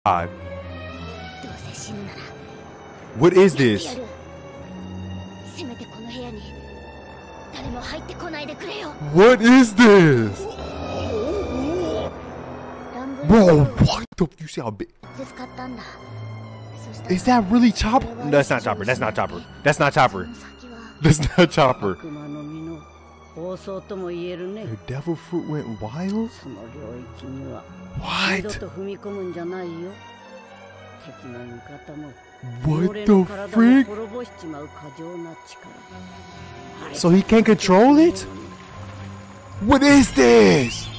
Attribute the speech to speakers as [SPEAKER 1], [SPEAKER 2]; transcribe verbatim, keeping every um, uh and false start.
[SPEAKER 1] God. What is this? What is this? Bro, what the? You see how big? Is that really Chopper? No, that's not Chopper. That's not Chopper. That's not Chopper. That's not Chopper. The devil fruit went wild? What? What the frick? So he can't control it? What is this?